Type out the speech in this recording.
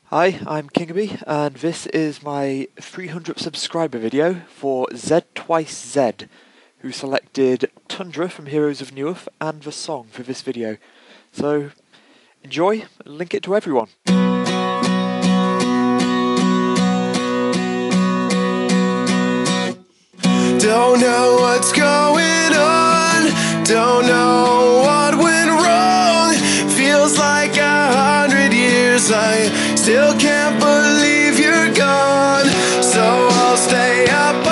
Hi, I'm Kingaby, and this is my 300th subscriber video for zTwicez, who selected Tundra from Heroes of Newerth and the song for this video. So, enjoy, and link it to everyone. Don't know what's going on, don't know what went wrong. Feels like 100 years, I still can't believe you're gone. So I'll stay up